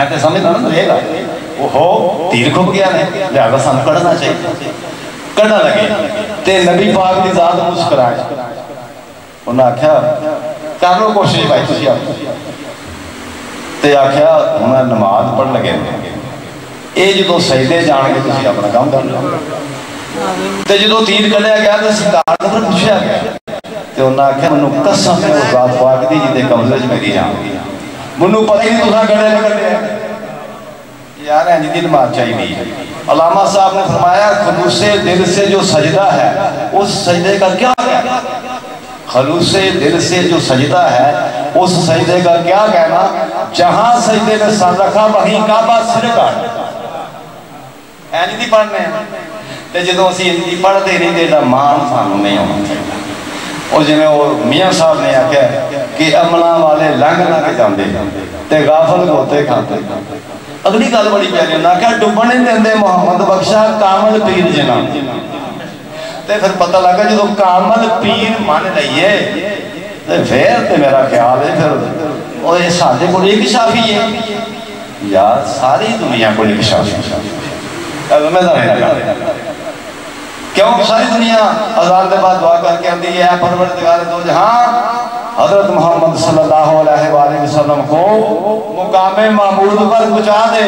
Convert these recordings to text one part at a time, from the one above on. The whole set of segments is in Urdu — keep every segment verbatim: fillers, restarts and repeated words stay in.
میں تو سمجھتا نا رہے گا وہ ہو تیر کھپ گیا نے لہذا سانو کڑھنا چاہیے کڑھنا لگے تے نبی پاک دی ذات مسکرائے انہاں آکھیا کر لو کوشش بھائی تسی آپ تے آکھیا انہاں نماز پڑھ لگے اے جدو سجدے جان کے تسی اپنا کام کر لو تے جدو تیر کڈیا گیا تے سرکار نے پوچھیا گیا تے انہاں آکھیا منو قسم ہے اس ذات پاک دی جدے قبضے وچ میری جان منو پتہ ہی نہیں تساں کڑے لگے یار ہے جدی نماز چاہیے علامہ صاحب نے فرمایا خلوص دل سے جو سجدہ ہے اس سجدے کا کیا کہنا خلوص دل سے جو سجدہ ہے اس سجدے کا کیا کہنا جہاں سجدے میں سر رکھا وہیں کعبہ سر کاٹ ہے جدی پڑھنے ہیں تے جدوں اسی جدی پڑھتے نہیں تے دا مان سانو نہیں ہونا چاہیے اور جنہیں وہ میاں صاحب نے آکھا کہ عملہ والے لنگ نہ کے جاندے تے غافل ہوتے کھاتے اگلی گل بڑی پیاری نہ کہ ڈبنے دیندے محمد بخشا کامل پیر جنا تے پھر پتہ لگا جدو کامل پیر مان لئیے تے پھر تے میرا خیال ہے پھر اور یہ سادے کو ایک شافی ہے یار ساری دنیا کو ایک شافی ہے میں دانے لگا کیوں ساری دنیا اذان دے بعد دعا کر کے آندی ہے پروردگار دو جہاں حضرت محمد صلی اللہ علیہ وآلہ وسلم کو مقام معبود پر پہنچا دے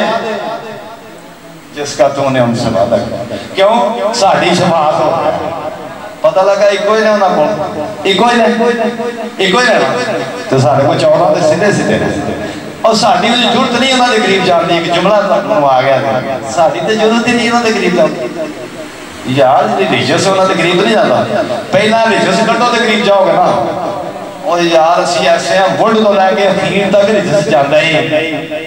جس کا تو نے ان سے وعدہ کیا کیوں ساڑھی شفاعت ہو گیا پتہ لگا ایک کوئی نہیں ہونا کون ایک کوئی نہیں ایک کوئی نہیں تو سارے کو چوڑا دے سیدھے سیدھے اور ساڑھی مجھے جرت نہیں ہونا دے قریب جانتی ایک جملہ تک منو آ گیا ساڑھی تے جرت ہی نہیں ہونا دے قریب جانتی یار ریلیجس ہونا دے قریب نہیں جاتا پہلا ریلیجس کٹو دے قریب جاؤ گے نا اور یار اسی ایسے ہیں ورڈ تو لے کے اخیر تک ریلیجس جاندہ ہی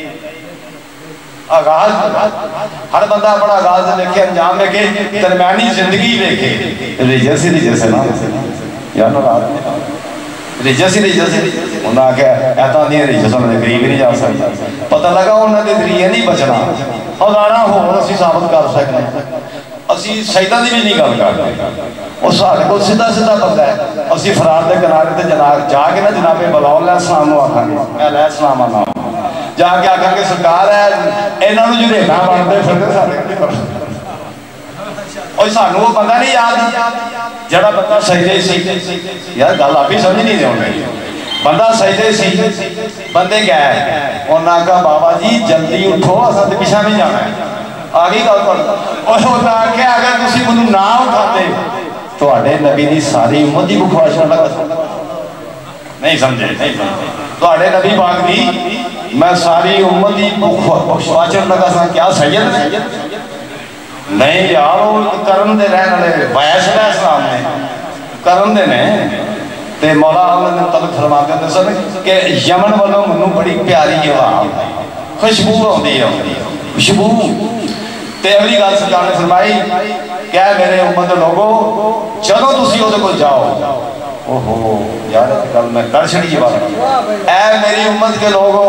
آغاز ہر بندہ اپنا آغاز دیکھے انجام دیکھے درمیانی زندگی دیکھے ریلیجس ہی ریلیجس ہے نا یار نا ریلیجس ہی ریلیجس ہے انہوں نے کہا ایتا نہیں ریلیجس ہونا دے قریب نہیں جا سکتا پتہ لگا انہوں نے ذریعے نہیں بچنا اور آنا ہو اسی ثابت کر سکتے اسی سجدہ دی بھی نہیں گل کرتے اور سارے کو سیدھا سیدھا بندہ ہے اسی فرار دے کنارے تے جناب جا کے نا جناب بلاؤ علیہ السلام نو آکھاں گے علیہ السلام آنا جا کے آکھاں گے سرکار ہے انہاں نو جو نہ بنتے پھر سارے اور سانو وہ بندہ نہیں یاد جڑا بندہ سجدے سی یار گل آپ ہی سمجھ نہیں دے بندہ سجدے سی بندے کیا ہے انہاں کا بابا جی جلدی اٹھو اساں تے پیچھے نہیں جانا ہے آگئی گل کرتا اور وہ آگے اگر کسی کو نہ اٹھاتے تو آڑے نبی دی ساری امت دی بخواش نہ لگا نہیں سمجھے نہیں سمجھے تو آڑے نبی پاک دی میں ساری امت دی بخواش نہ لگا سا کیا سید نہیں یار وہ کرم دے رہن والے ویس علیہ السلام نے کرم دے نے تے مولا عمر نے طلب فرما کے دے سن کہ یمن والوں منوں بڑی پیاری آواز خوشبو ہوندی ہے خوشبو تے اگلی گل سرکار نے فرمائی کہ اے میرے امت لوگو چلو تسی او دے کو جاؤ اوہو یار گل میں کر چھڑی یہ بات اے میری امت کے لوگو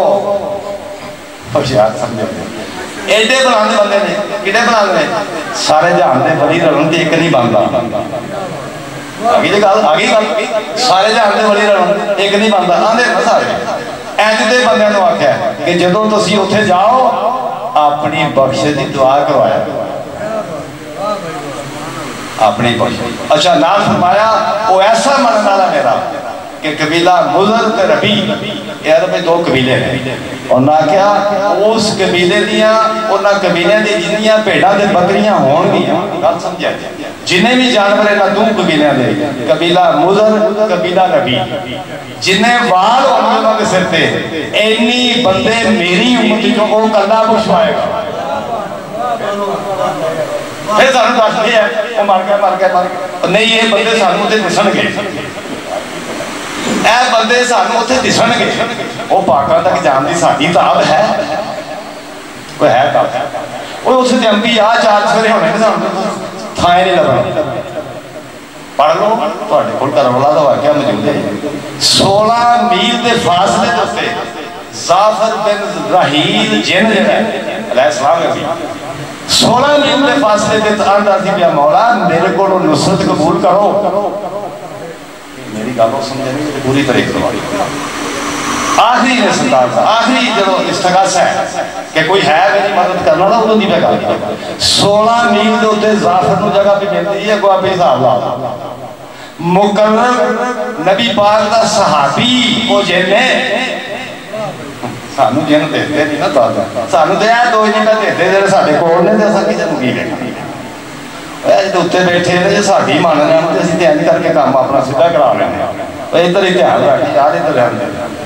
خوش یار سمجھو ایڈے بلانے بندے نے کڈے بلانے سارے جہان دے ولی رلن تے ایک نہیں بندا آگے جی گل آگے گل سارے جہان دے ولی رلن ایک نہیں بندا آندے نا سارے اینج دے بندیاں نو آکھیا کہ جدوں تسی اوتھے جاؤ اپنی بخش دی دعا کروایا اپنی بخش اچھا نام فرمایا وہ ایسا مننا ہے میرا کہ قبیلہ مضر تے ربی یہ عرب میں دو قبیلے ہیں اور نہ کیا اس قبیلے دیا اور نہ قبیلے دی جنیاں پیڑا دے بکریاں ہون گیا گل سمجھا جنہیں بھی جانور ہیں نہ دو قبیلے دے قبیلہ مضر قبیلہ ربی جنہیں وال انہوں نے سر تے اینی بندے میری امتی جو کو کلہ بشوائے گا پھر سانو دس بھی ہے وہ مار گیا مار گیا مار گیا نہیں یہ بندے سانو تے دسن گے اے بندے سانو تے دسن گے وہ پاکاں تک جان دی ساڈی تاب ہے کوئی ہے تاب وہ اس تے امبی آ چار سویرے ہونے کے سانو تھائے نہیں لگا پڑھ لو تواڈے کول کربلا دا واقعہ موجود ہے سولہ میل دے فاصلے تے ظافر بن رحیل جن جڑا ہے علیہ السلام ہے سولہ میل دے فاصلے تے آندا سی پیا مولا میرے کولوں نصرت قبول کرو میری گل سمجھ نہیں پوری طرح کرو آخری نے سلطان صاحب آخری جدو اس سکس ہے کہ کوئی ہے میری مدد کرنا نا انہوں دی پہ گل سولہ میل دے اوتے ظافر نو جگہ پہ ملتی ہے، کوئی آپ حساب لا مقرر نبی پاک دا صحابی وہ جن نے سانو جن دیتے نہیں نا دادا سانو دے آئے دو جن کا دیتے جنہیں ساڑھے کول نے دے سکے جنہوں کی لے اے جو اتے بیٹھے ہیں یہ ساڑھی مانا رہے ہیں جیسے تیانی کر کے کام اپنا سدھا کرا رہے ہیں ادھر ہی دھیان رکھ یار ادھر رہنے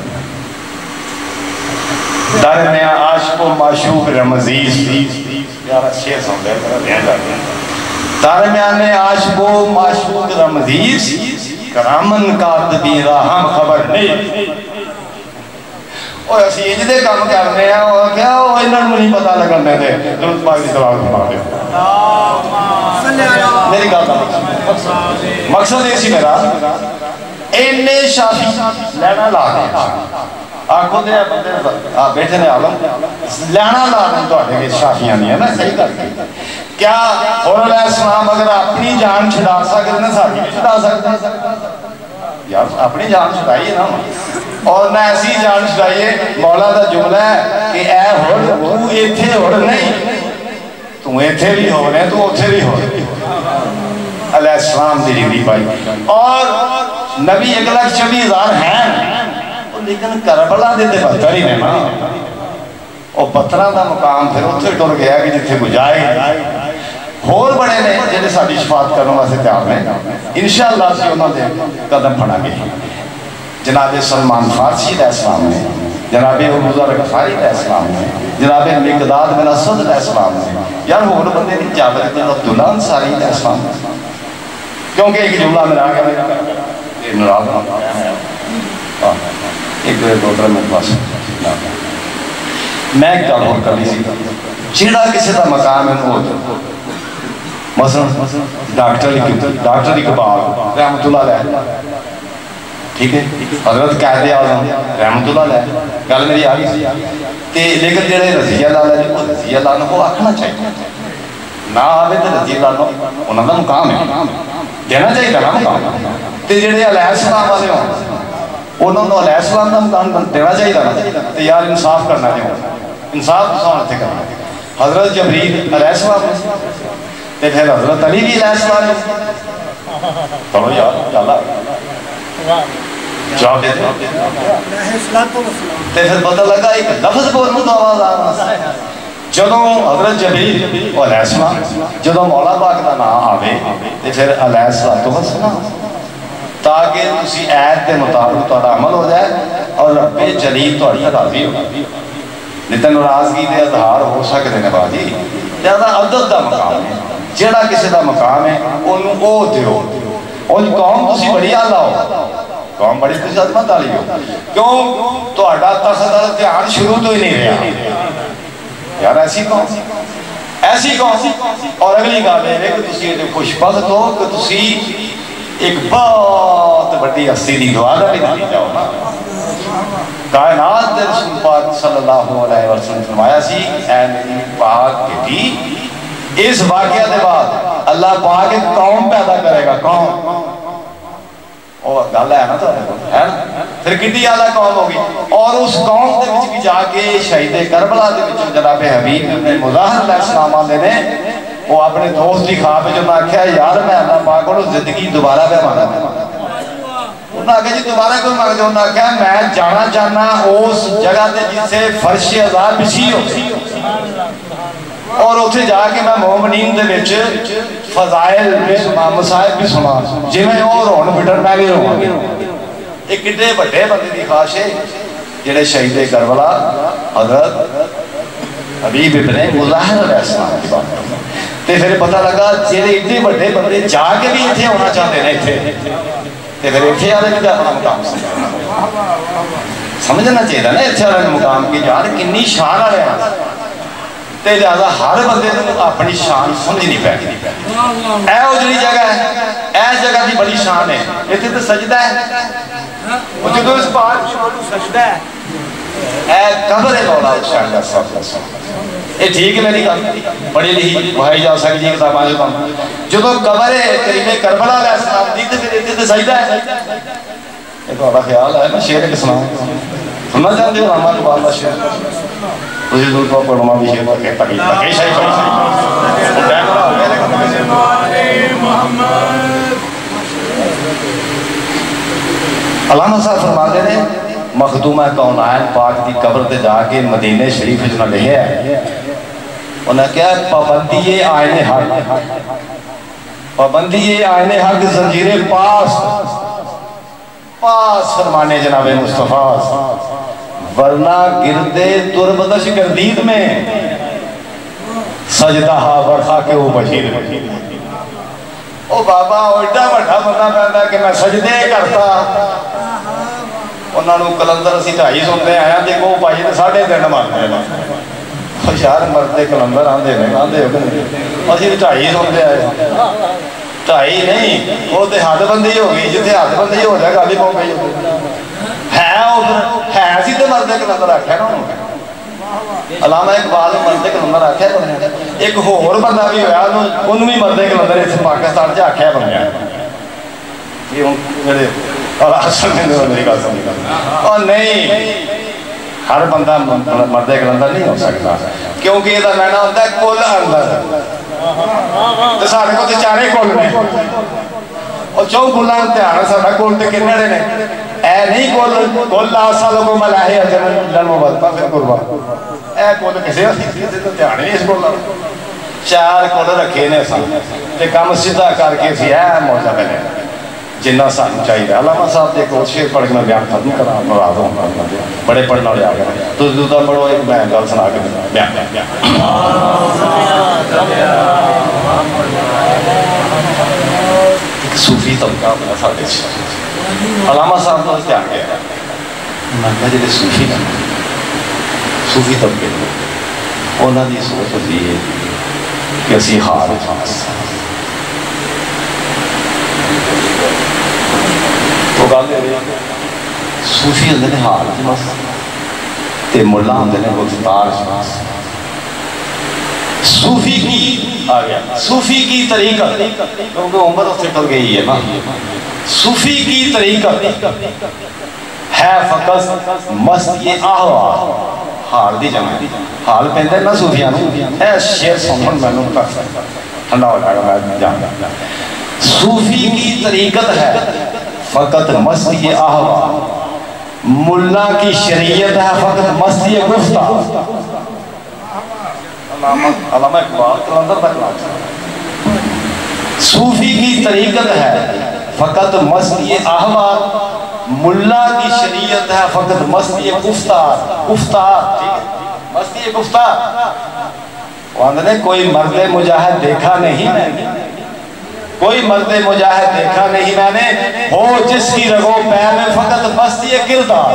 درمیان عاشق و معشوق رمزیز یار شیر سن دے درمیان عاشق و معشوق رمزیز کرامن کاتبی راہم خبر نہیں اور اسی یہ جدے کام کرنے ہیں وہ کیا وہ انہوں نے نہیں پتا لگنے دے درود پاک دی سلام فرما دے میری گل کا مقصد یہ سی میرا اینے شافی لینا لا دے آنکھوں دے بندے بیٹھے نے عالم لینا لا دیں تو آٹھے کے شافیاں نہیں ہے نا صحیح کر کے کیا اور علیہ السلام اگر اپنی جان چھڑا سکتے ہیں ساتھی بھی چھڑا سکتے ہیں یار اپنی جان چھڑائیے نا اور نہ ایسی جان چھڑائیے مولا دا جملہ ہے کہ اے ہور تو ایتھے ہور نہیں تو ایتھے بھی ہو رہے تو اتھے بھی ہو رہے علیہ السلام دی ڈگری پائی اور نبی ایک لاکھ چوبیس ہزار ہیں لیکن کربلا دیتے پتھر ہی نہیں اور پتھران دا مقام پھر اتھے ٹور گیا کہ جتھے کو جائے اور بڑے نے جنہیں ساتھی شفاعت کرنے واسے تیار ہیں انشاءاللہ سے انہوں نے قدم پھڑا گئے جناب سلمان فارسی علیہ السلام نے جناب عبداللہ غفاری علیہ السلام نے جناب مقداد بن اسود علیہ السلام نے یار وہ بندے نہیں جابر بن عبداللہ انصاری علیہ السلام نے کیونکہ ایک جملہ میں رہا گیا نراز نہ ایک دو تر میں پاس میں ایک گل اور کر لی سی جیڑا کسی دا مقام ہے وہ مثلا ڈاکٹر ڈاکٹر اقبال رحمت اللہ علیہ ٹھیک ہے حضرت قائد اعظم رحمت اللہ علیہ گل میری آ گئی تے لیکن جڑے رضی اللہ علیہ وہ رضی اللہ عنہ کو آکھنا چاہیے نہ آوے تے رضی اللہ عنہ انہاں دا مقام ہے دینا چاہیے نا مقام تے جڑے علیہ السلام والے ہوں انہوں نے علیہ السلام کا مقام دینا چاہیے نا تے یار انصاف کرنا چاہیے انصاف کسان اتنے کرنا حضرت جبریل علیہ السلام تے پھر حضرت علی بھی علیہ السلام پڑھو یار اللہ جواب دیتے تے پھر پتہ لگا ایک لفظ بولنے تو آواز آنا جدوں حضرت جبریل علیہ السلام جدوں مولا پاک دا نام آوے تے پھر علیہ السلام تاکہ اسی عید کے مطابق توڑا عمل ہو جائے اور رب جلیل توڑی راضی ہو نہیں تو ناراضگی دے اظہار ہو سکتے ہیں باجی لہذا عدد دا مقام ہے جیڑا کسی دا مقام ہے انہوں او دیو اور قوم تسی بڑی آلہ ہو قوم بڑی کسی عظمت آلی ہو کیوں تو اڈا تخدر دھیان شروع تو ہی نہیں رہا یار ایسی قوم ایسی قوم اور اگلی گال ہے کہ تسی خوش بخت ہو کہ تسی ایک بہت بڑی ہستی دی دعا دا بھی نہیں جاؤ نا کائنات دے رسول پاک صلی اللہ علیہ وسلم فرمایا سی اے میری پاک بیٹی اس واقعہ دے بعد اللہ پاک ایک قوم پیدا کرے گا قوم اور گل ہے نا تو ہے نا پھر کتنی اعلیٰ قوم ہوگی اور اس قوم دے وچ بھی جا کے شہید کربلا دے وچ جناب حبیب نے مظاہر علیہ السلام آندے نے وہ اپنے دوست کی خواب جو میں کہا یار میں اللہ پاک کو زندگی دوبارہ پہ مانگا انہوں نے کہا جی دوبارہ کوئی مانگا انہوں نے کہا میں جانا چاہنا اس جگہ تے جس سے فرش عذاب بچھی ہو اور اتھے جا کے میں مومنین دے وچ فضائل بھی سنا مسائل بھی سنا جی میں اور ہون بٹر میں بھی رہوں گے ایک کٹے بڑے بندے دی خواہش ہے جڑے شہید کربلا حضرت حبیب ابن مظاہر علیہ السلام کی بات تے پھر پتہ لگا جیڑے اتنے بڑے بندے جا کے بھی اتنے ہونا چاہتے ہیں اتنے تے پھر اتنے آلے بھی اپنا مقام سمجھنا چاہیے نا اتنے آلے مقام کی جان کنی شان آ رہے ہیں تے لہذا ہر بندے نے اپنی شان سمجھنی پہ اے وہ جڑی جگہ ہے اے جگہ دی بڑی شان ہے اتنے تو سجدہ ہے وہ جدو اس پاک سجدہ ہے اے قبر مولا شاہدہ صاحب اے ٹھیک ہے میری گل بڑی لکھی بھائی جا سکتی ہے کتاب آج کام جدو قبر کریم کربلا علیہ السلام دی تے پھر اتنے تو سجدہ ہے یہ تو بڑا خیال ہے نا شیر کے سلام سننا چاہتے ہو علامہ اقبال کا شعر؟ تسی دور کو پڑھوا بھی شعر تک تک تک شاہی پڑھ سکتے ٹائم ہو گیا لیکن علامہ صاحب فرماتے ہیں مخدومہ کونائن پاک دی قبر تے جا کے مدینہ شریف جنہاں لے ہے انہاں کیا پابندی آئین حق پابندی آئین حق زنجیر پاس پاس فرمانے جناب مصطفیٰ ورنہ گردے تربدش گردید میں سجدہ ورخا کے وہ بشیر او بابا اوڈا بڑھا بنا پہندا کہ میں سجدے کرتا انہوں نے کلندر اسی ٹھائی سنتے آیا دیکھو پائی نے ساڑھے دن مارنے ہیں یار مردے کلندر آندے نہیں آندے ہو اسی ٹھائی سنتے آئے ٹھائی نہیں وہ تے حد بندی ہوگی جتے حد بندی ہو جائے گالی پاؤں گئی ہے ہے سی تے مردے کلندر آکھا نا علامہ اقبال مردے کلندر آکھا ہے ایک ہور بندہ بھی ہویا انہوں بھی مردے کلندر اس پاکستان جا آکھا ہے بنیا یہ ہوں میرے اور آسل میں نے میری کہا سمجھا اور نہیں ہر بندہ مردے کلندر نہیں ہو سکتا کیونکہ یہ دا معنی ہوتا ہے کل اندر تو سارے کو تو چارے کل میں اور چون کلان تیارا سارا کل تے کنے رہے اے نہیں کل کل آسالوں کو ملاہی اجرن لنو بدپا پھر قربا اے کل کسی تو تیارے نہیں اس کل چار کل رکھے نے سن تے کام سیدھا کر کے سی اے موجہ پہلے جنہ سانو چاہیے علامہ صاحب دیکھو ایک شیر پڑھ کے میں بیان ختم کرا مراد ہوں بڑے پڑھنا والے آ گئے تو دوتا پڑھو ایک میں گل سنا کے بیان بیان ایک صوفی طبقہ اپنا ساتھ علامہ صاحب تو کیا گیا میں کہا جلے صوفی نا صوفی طبقے انہوں نے سوچ ہوتی ہے کہ اسی حال خاص تو گل دے رہے صوفی ہوندے نے حال جماس تے ملا ہوندے نے گفتار جماس صوفی کی آ گیا صوفی کی طریقت کیونکہ عمر اس سے ٹل گئی ہے نا صوفی کی طریقت ہے فقط مست یہ آہوا حال دی جمع حال پہندے نا صوفیانو اے شیر سنن میں نوں کر سکتا ٹھنڈا ہو جائے گا میں جان صوفی کی طریقت ہے فقط مستی آہوا ملا کی شریعت ہے فقط مستی گفتہ علامہ اقبال کلندر تک لاتا صوفی کی طریقت ہے فقط مستی آہوا ملا کی شریعت ہے فقط مستی گفتار گفتار مستی گفتار وہاں نے کوئی مرد مجاہد دیکھا نہیں میں کوئی مرد مجاہد دیکھا نہیں میں نے ہو جس کی رگو پیر میں فقط مستی کردار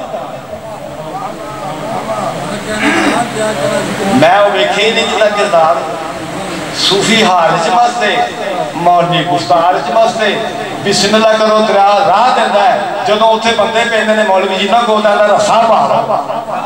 میں وہ بیکھی نہیں جتا کردار صوفی حال چمستے مولوی گفتار چمستے بسم اللہ کرو راہ دیتا ہے جدوں اتھے بندے پہنے نے مولوی جی نہ کو دیتا ہے رسا پاہا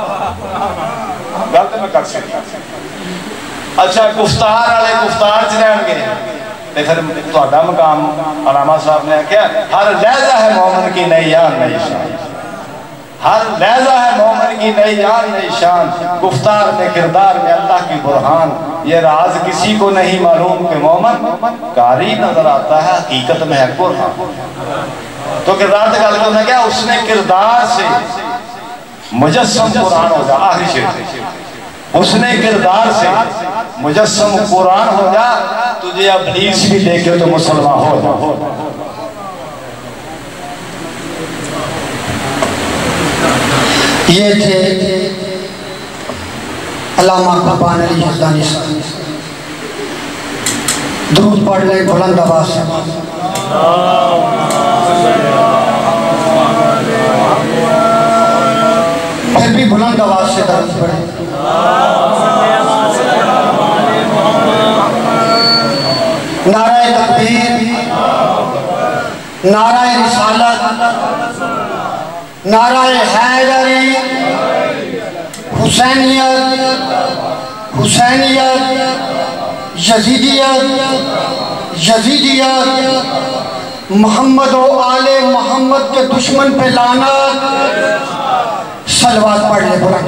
غلط میں کر سکتا اچھا گفتار آلے گفتار چلیں گے تے پھر توڑا مقام علامہ صاحب نے کیا ہر لہذا ہے مومن کی نئی یان نئی شان ہر لہذا ہے مومن کی نئی یان نئی شان گفتار میں کردار میں اللہ کی برہان یہ راز کسی کو نہیں معلوم کہ مومن کاری نظر آتا ہے حقیقت میں ہے قرآن تو کردار تک گل کرنا کیا اس نے کردار سے مجسم قرآن ہو جا آخری شیر اس نے کردار سے مجسم قرآن ہو جا تجھے ابلیس بھی دیکھے تو مسلمان ہو جا یہ تھے علامہ قبان علی حسانی صاحب درود پڑھ لیں بلند آواز سے پھر بھی بلند آواز سے درود پڑھیں نعرہ تکبیر نعرہ رسالت نعرہ حیدری حسینیت حسینیت یزیدیت یزیدیت محمد و آل محمد کے دشمن پہ لعنت सलवात पढ़ ले बुलंद।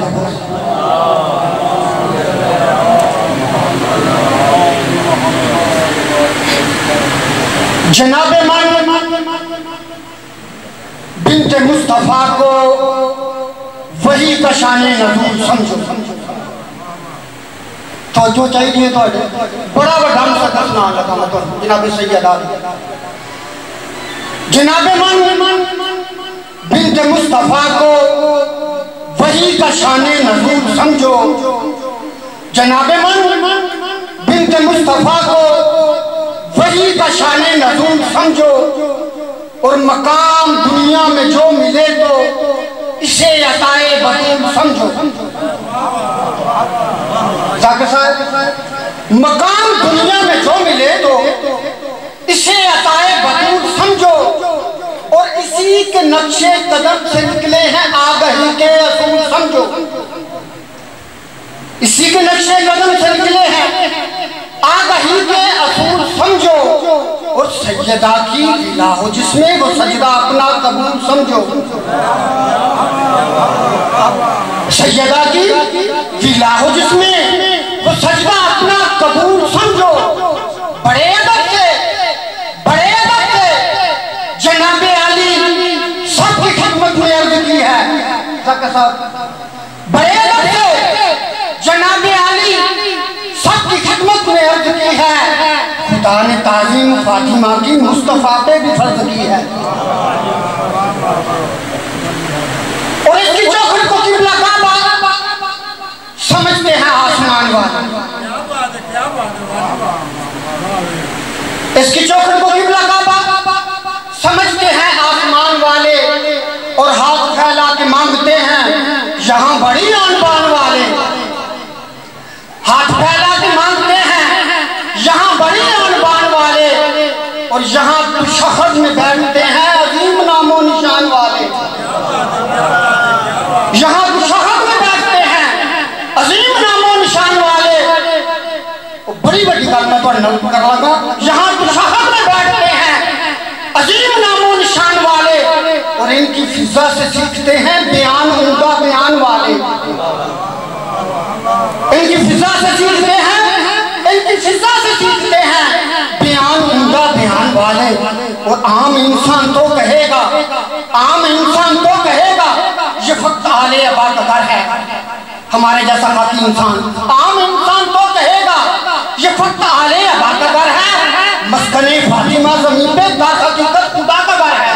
जनाबे मान बिन्ते मुस्तफा को वही का शान नज़ूर समझो। तो जो चाहिए तो बड़ा बड़ा सा दसना लगा मैं तो जनाबे सैयदा जनाबे मान बिन्ते मुस्तफा को वही का शान नज़ूर समझो। जनाबे मान बिन्ते मुस्तफा को वही का शान नज़ूर समझो। और मकाम दुनिया में जो मिले तो इसे अताए बतूल समझो। जाकिर साहब, मकाम दुनिया में जो मिले तो इसे अताए बतूल समझो। और इसी के नक्शे कदम से निकले हैं आगही के असूल समझो। इसी के नक्शे कदम से निकले हैं आगही के असूल समझो। और सैयदा की लीला हो जिसमें वो सजदा अपना कबूल समझो। सैयदा की लीला हो जिसमें वो सजदा अपना कबूल समझो। बड़े अदब से बड़े अदब से जनाबे आली सबकी खिदमत में अर्ज की है। बड़े अदब से जनाबे आली सबकी खिदमत में अर्ज की है। खुदा ने ताज़ीम फातिमा की मुस्तफा पे भी फर्ज की है। और इसकी चौखट को किबला काबा समझते हैं आसमान वाले। इसकी चौखट को किबला काबा समझते हैं आसमान वाले। और हाथ फैला के मांगते हैं यहाँ बड़ी आन बान वाले। हाथ फैला के मांगते हैं यहाँ बड़ी आन बान वाले। और यहाँ शहर में बैठते हैं अजीम नामो निशान वाले। यहाँ शहर में बैठते हैं अजीम नामो निशान वाले। बड़ी बड़ी बात मैं तो नोट कर लगा। यहाँ शहर में बैठते हैं अजीम नामो निशान वाले। और इनकी फिजा से सीखते हैं बयान उम्दा बयान वाले। इनकी फिजा से सीखते हैं इनकी फिजा से सीखते हैं बयान उम्दा बयान वाले। और आम इंसान तो कहेगा आम इंसान तो कहेगा ये फक्त आले अबा का घर है। हमारे जैसा बाकी इंसान आम इंसान तो कहेगा ये फक्त आले अबा का घर है। मस्कने फातिमा ज़मीन पे दर हकीकत खुदा का घर है।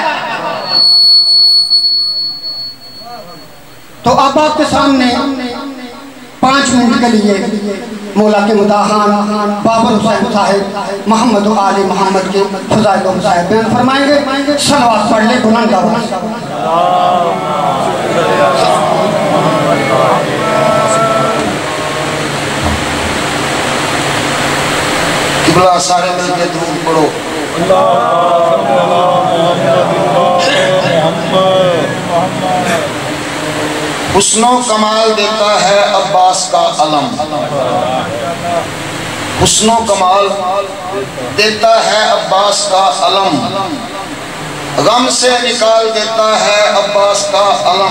तो अब आपके सामने पाँच मिनट के लिए मौला के मुदाहान बाबर हुसैन साहिब मोहम्मद आले मोहम्मद के फज़ाइल व मसाइब बयान फरमाएंगे। सलवात पढ़ ले बुलंद आवाज़। किबला सारे मिलके दुरूद पढ़ो। हुस्नो कमाल देता है अब्बास का अलम। हुस्नो कमाल देता है अब्बास का अलम। गम से निकाल देता है अब्बास का अलम।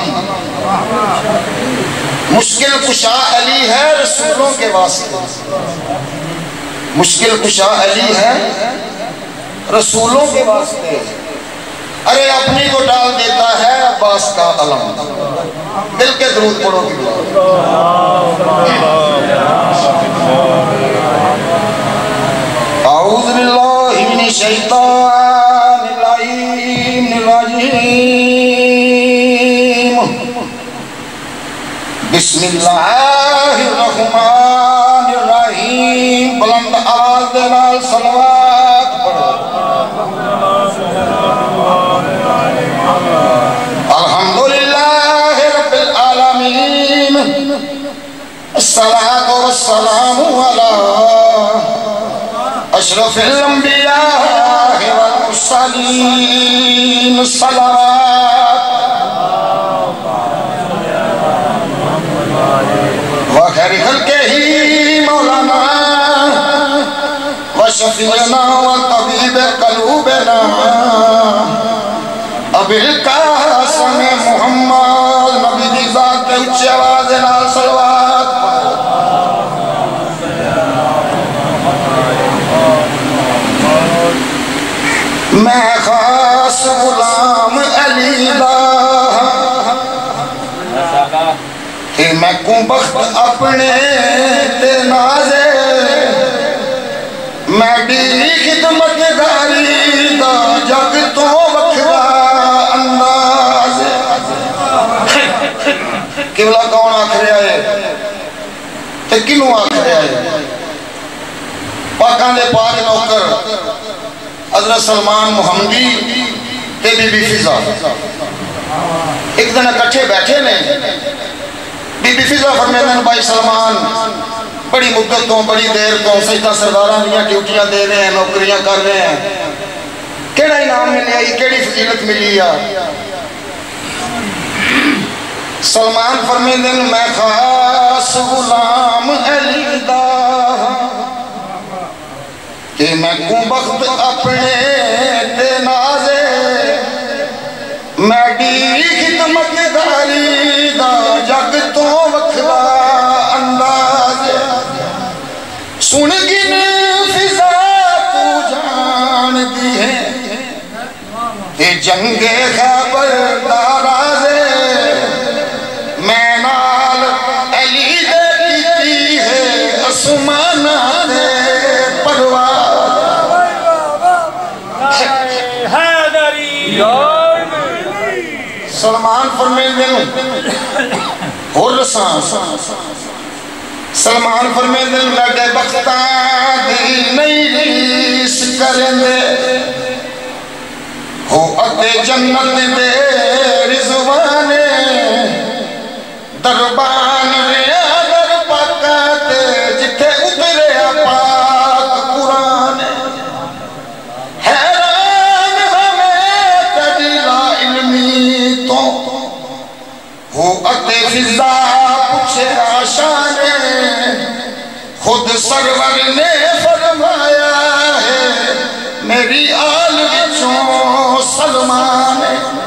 मुश्किल कुशा अली है रसूलों के वास्ते। मुश्किल कुशा अली है रसूलों के वास्ते। अरे अपनी को डाल देता है अब्बास का अलम। दिल के दुरूद पढ़ो। औज़ु बिल्लाहि मिनश शैतानिर रजीम। बिस्मिल्लाहिर रहमानिर रहीम। बुलंद आवाज़ के नाल सलवात पढ़ो। अल्हम्दुलिल्लाहि रब्बिल आलमीन। अस्सलातु वस्सलामु अला अशरफिल अंबिया वल मुरसलीन। सलावत व खैर खल्के ही मौलाना व शफीना व तबीब कलूबना अबिल कासिम मुहम्मद नबी दी ज़ात اچھی آواز نال صلوات میں خاص غلام علی دا کہ میں کوں بخت اپنے تے نازے میں بھی خدمت گاری دا جگ تو وکھرا انداز قبلہ کون آکھرے آئے تے کنوں آکھرے آئے پاکان دے پاک نوکر حضرت سلمان محمدی تے بی بی فضا ایک دن اکٹھے بیٹھے نے بی بی فضا فرمیدن بھائی سلمان بڑی مدت تو بڑی دیر تو سجدہ سرداران دیا ڈیوٹیاں دے رہے ہیں نوکریاں کر رہے ہیں کیڑا انعام ملے آئی کیڑی فضیلت ملی آ سلمان فرمیدن میں خاص غلام علی دا کہ میں کوں بخت اپنے تے نازے میں ڈی خدمت داری دا جگ تو وکھرا انداز سن گن فضا تو جان دی ہے کہ جنگ خیبر دارازے میں نال علی دے کیتی ہے اسمانہ دے سلمان فرمیدن اور رسان سلمان فرمیدن لگے بختان دی نہیں ریس کریں دے ہو اتے جنت دے رضوانے دربان ریا در پاکاتے جتھے اترے پاک قرآن حیران ہمیں تجیلہ علمی تو ہو اتے فضا پچھے آشانے خود سرور نے فرمایا ہے میری آل وچوں سلمان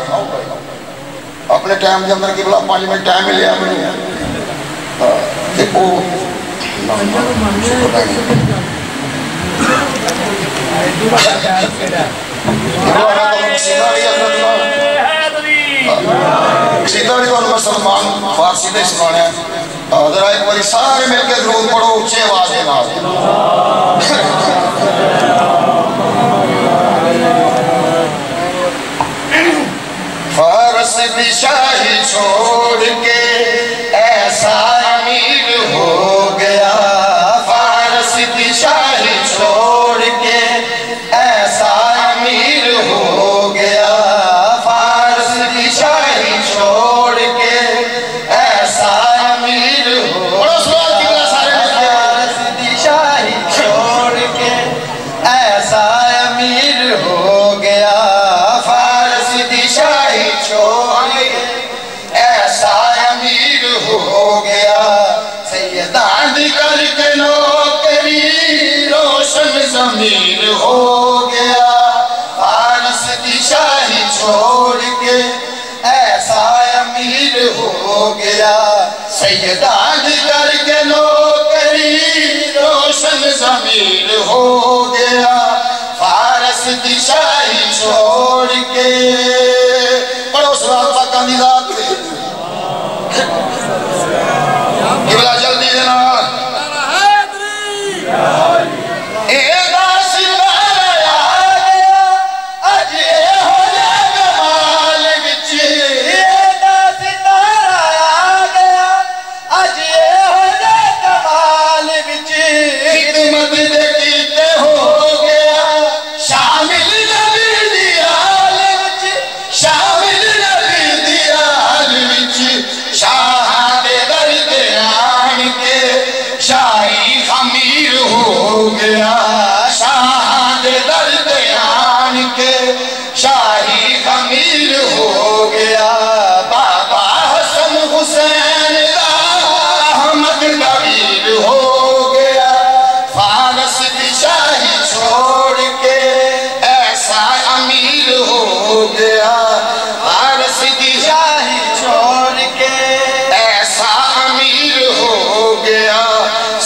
اپنے ٹائم کے اندر قبلہ پانچ منٹ ٹائم ملے اپنے دیکھو سیدھا بھی میں سلمان فارسی دے سنانے ہیں ذرا ایک باری سارے مل کے درود پڑھو اچھے آواز کے نام فارس بھی شاہی چھوڑ کے ایسا امیر ہو گیا فارس بھی شاہی چھوڑ کے ایسا امیر ہو گیا فارس بھی شاہی چھوڑ کے ایسا امیر ہو گیا فارس بھی شاہی چھوڑ کے ایسا امیر ہو گیا فارس بھی شاہی چھوڑ کے ایسا امیر ہو گیا سیدان کر کے نوکری روشن ضمیر ہو گیا فارس کی شاہی چھوڑ کے ایسا امیر ہو گیا سیدان کر کے نوکری روشن ضمیر ہو گیا فارس کی شاہی چھوڑ کے پڑھو سوال پاکان دی ذات پہ قبلہ جلدی دینا ایدہ ستارہ آگیا اج اے ہو جائے کمال وچ ایدہ ستارہ آگیا اج اے ہو جائے کمال وچ خدمت دے کیتے ہو گیا شامل نبی دی آل وچ شامل نبی دی آل وچ شاہ دے در دے آن کے شاہی خمیر ہو گیا شاہ دے در دے آن کے شاہی خمیر ہو گیا بابا حسن حسین دا احمد نبیر ہو گیا فارس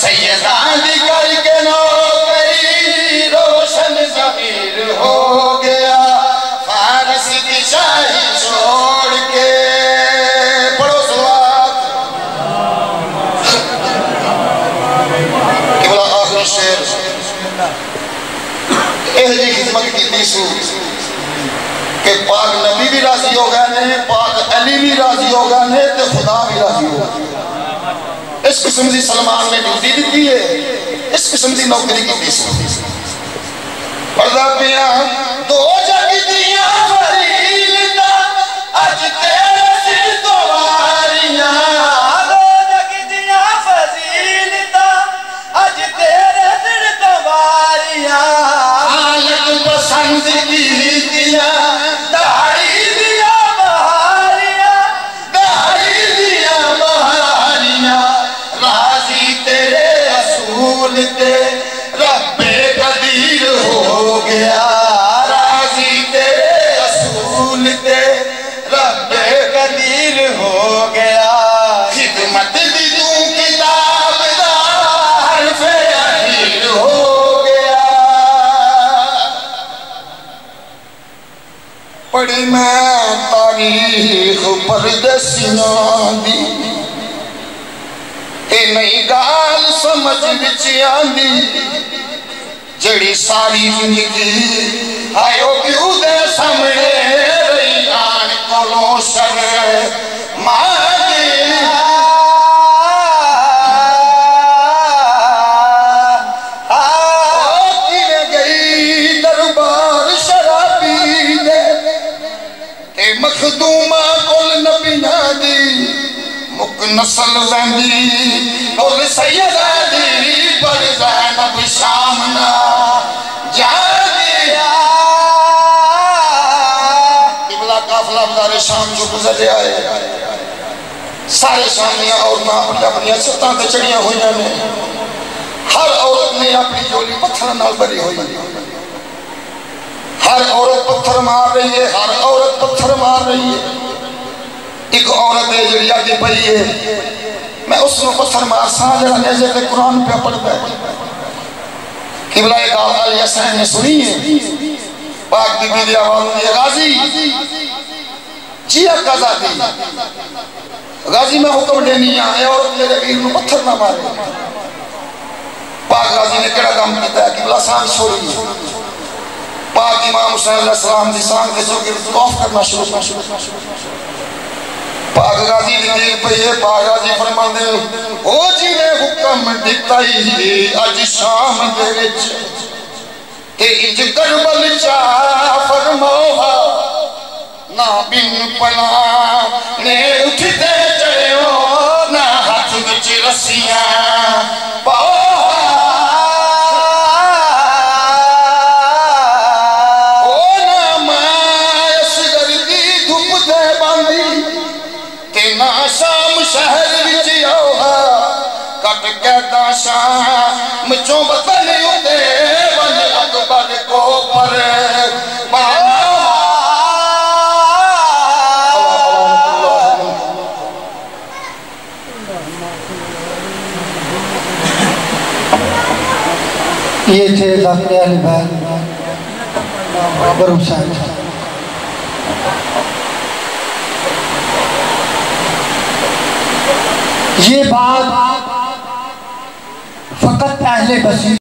سیدان دی کر کے نوکری روشن ضمیر ہو گیا فارس کی شاہی چھوڑ کے پڑھو صلوات کہ بلا آخر شیر اے جی خدمت کی تیسو کہ پاک نبی بھی راضی ہو گئے نے پاک علی بھی راضی ہو گئے نے تے خدا بھی راضی ہو گئے اس قسم دی سلمان نے ڈیوٹی دیتی ہے اس قسم دی نوکری کی تیسو پردہ پیاں دو جگ دیا فریلتا اج تیرے سر دواریاں دو جگ دیا فریلتا اج تیرے سر دواریاں آیت پسند کی دیا دائی دیا بہاریاں دائی دیا بہاریاں راضی تیرے رسول تے رب قدیر ہو گیا راضی تیرے رسول تے رب قدیر ہو گیا خدمت دی تو کتاب دا حرف اخیر ہو گیا پڑھی میں تاریخ پردسیاں دی تے نئی گال سمجھ وچ آندی جڑی ساری زندگی آئیو کیوں دے سامنے رہی آن کولوں شر مانگی آتی نے گئی دربار شرابی دے تے مخدومہ کل نبیاں دی مک نسل لندی کل سیدہ دی پر زینب شامنا جانیا قبلہ قافلہ بدار شام جو گزرے آئے سارے شامیاں عورتاں اپنی اپنی چھتاں تے چڑھیاں ہوئیاں نے ہر عورت نے اپنی جولی پتھر نال بھری ہوئی ہر عورت پتھر مار رہی ہے ہر عورت پتھر مار رہی ہے ایک عورت ہے جڑی آگے پئی ہے میں اس کو پتھر مار سا جڑا نیزے تے قرآن پہ پڑھ گئے قبلہ ایک علی حسین نے سنی ہے پاک بی بی دی آواز دی غازی جیا قضا دی غازی میں حکم دینی ہے اے عورت میرے ویر نو پتھر نہ مارے پاک غازی نے کڑا کام کیتا ہے قبلہ سانگ چھوڑی پاک امام حسین علیہ السلام دی سانگ دے چوکے طواف کرنا شروع کرنا پاک غازی دی دیکھ پئی ہے پاک غازی فرمان دے او جی نے حکم دیتا ہی اج شام دے وچ تے اج کربل چا فرماؤ نہ بن پلا نے اٹھ دے چڑھو نہ ہاتھ وچ رسیاں پاؤ شام چوں بطن ہوتے ون اکبر کو پر یہ تھے ذاکر اہل بیت بابر حسین یہ بات فقط اہل بصیرت